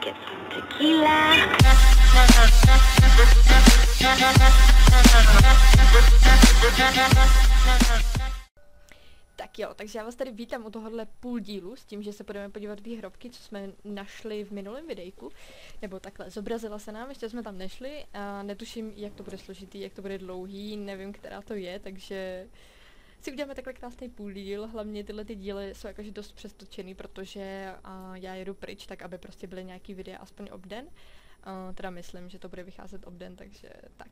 get some tequila. Tak jo, takže já vás tady vítám u tohohle půl dílu s tím, že se budeme podívat do té hrobky, co jsme našli v minulém videjku. Nebo takhle, zobrazila se nám, ještě jsme tam nešli a netuším, jak to bude složitý, jak to bude dlouhý, nevím, která to je, takže si uděláme takhle krásný půl díl. Hlavně tyhle ty díly jsou jakože dost přestočený, protože já jedu pryč, tak aby prostě byly nějaký videa aspoň obden. Teda myslím, že to bude vycházet obden, takže tak.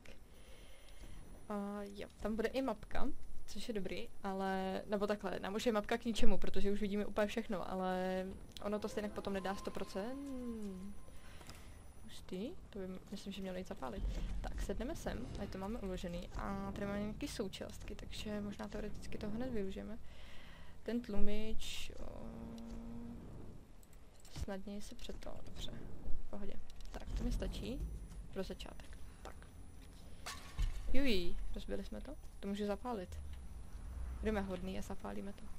Jo, tam bude i mapka, což je dobrý, ale, nebo takhle, nám už je mapka k ničemu, protože už vidíme úplně všechno, ale ono to stejně potom nedá 100%. Hustý, to by, myslím, že mělo jít zapálit. Tak, sedneme sem, tady to máme uložený a tady máme nějaké součástky, takže možná teoreticky toho hned využijeme. Ten tlumič, snadněji se před to, dobře, v pohodě. Tak, to mi stačí pro začátek. Tak. Jují, rozbili jsme to? To může zapálit. Budeme hodný a zapálíme to.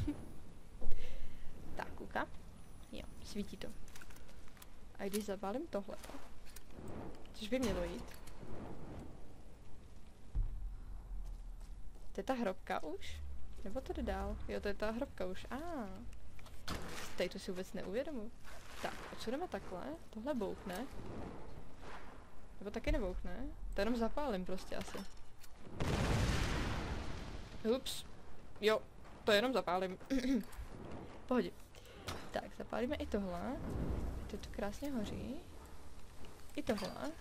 Tak, kuka. Jo, svítí to. A když zapálím tohleto, což by mělo jít. To je ta hrobka už? Nebo to jde dál? Jo, to je ta hrobka už. Tady to si vůbec neuvědomuji. Tak, odsudeme takhle, tohle bouchne. Nebo taky nebouchne. To jenom zapálím prostě asi. Ups. Jo, to jenom zapálím. Pohodě. Tak, zapálíme i tohle. To krásně hoří. I tohle.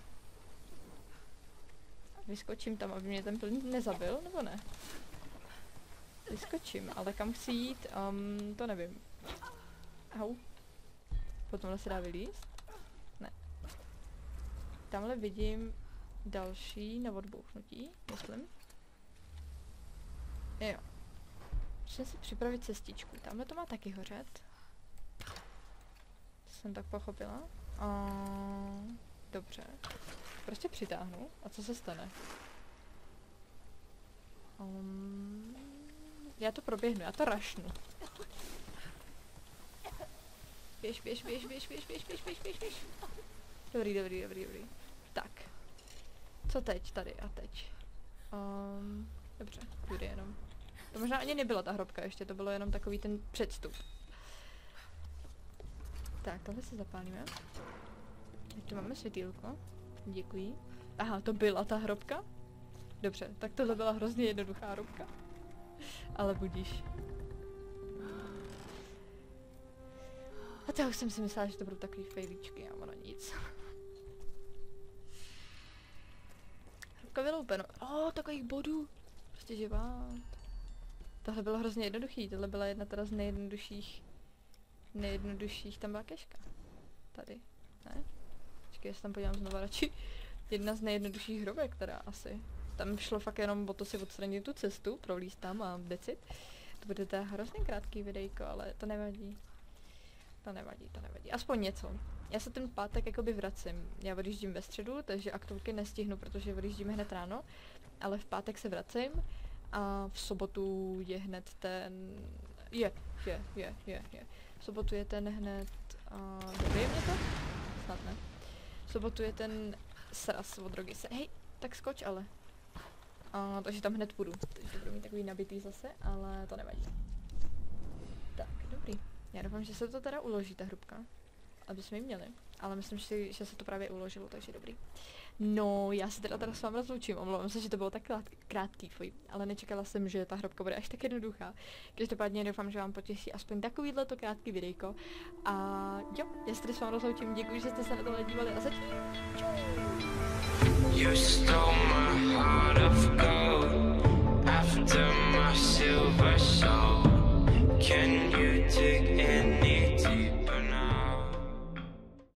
Vyskočím tam, aby mě ten plyn nezabil, nebo ne? Vyskočím, ale kam chci jít, to nevím. Au. Potom se dá vylízt? Ne. Tamhle vidím další na odbouchnutí, myslím. Jo. Musím si připravit cestičku. Tamhle to má taky hořet. To jsem tak pochopila. Dobře. Prostě přitáhnu. A co se stane? Já to proběhnu, já to rašnu. Běž. Dobrý. Tak. Co teď tady a teď? Dobře, půjde jenom. To možná ani nebyla ta hrobka ještě, to bylo jenom takový ten předstup. Tak, tohle se zapálíme. Teď tu máme světýlko. Děkuji. Aha, to byla ta hrobka? Dobře, tak tohle byla hrozně jednoduchá hrobka. Ale budíš. A to už jsem si myslela, že to budou takový fejlíčky, a ono nic. Hrobka vyloupeno. Takových bodů. Prostě živá. Tohle bylo hrozně jednoduchý, tohle byla jedna teda z nejjednodušších, tam byla keška. Tady, ne? Počkej, já se tam podívám znova radši. Jedna z nejjednodušších hrobek teda asi. Tam šlo fakt jenom o to si odstranit tu cestu, prolízt tam a decit. To bude teda hrozně krátký videjko, ale to nevadí. To nevadí. Aspoň něco. Já se ten pátek jakoby vracím. Já odjíždím ve středu, takže aktuálky nestihnu, protože odjíždíme hned ráno. Ale v pátek se vracím. A v sobotu je hned ten... Je. V sobotu je ten hned... Dobrý je mě to? Snad ne. V sobotu je ten sraz od drogy. Hej, tak skoč ale. Takže tam hned půjdu. Takže budu mít takový nabitý zase, ale to nevadí. Tak, dobrý. Já doufám, že se to teda uloží, ta hrubka. Aby jsme ji měli. Ale myslím si, že se to právě uložilo, takže dobrý. No, já se teda s vámi rozloučím, omlouvám se, že to bylo tak krátký, ale nečekala jsem, že ta hrobka bude až tak jednoduchá. Každopádně doufám, že vám potěší aspoň takovýhle to krátký videjko. A jo, já se tady s vámi rozloučím, děkuji, že jste se na tohle dívali a zatím. Čau!